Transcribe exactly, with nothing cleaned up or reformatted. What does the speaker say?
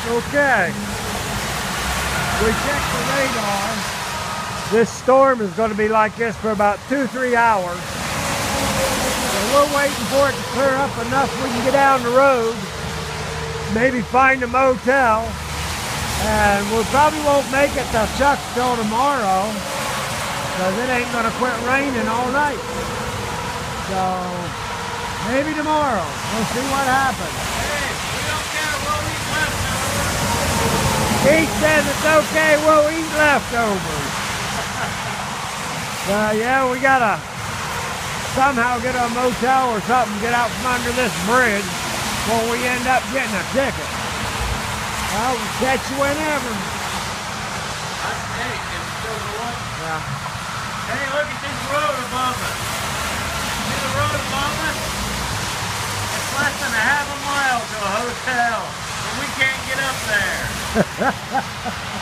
Okay. We checked the radar. This storm is going to be like this for about two, three hours. So we're waiting for it to clear up enough we can get down the road, maybe find a motel, and we probably won't make it to Chuck's till tomorrow, because it ain't going to quit raining all night. So maybe tomorrow. We'll see what happens. Hey, we don't care, we'll eat leftovers. He says it's okay, we'll eat leftovers. uh, yeah, we gotta somehow get a motel or something, get out from under this bridge before we end up getting a ticket. Well, we'll catch you whenever. I, hey, it's still the one. Yeah. Hey, look at this road above us. See the road above us? It's less than a half a mile to a hotel, but we can't get up there.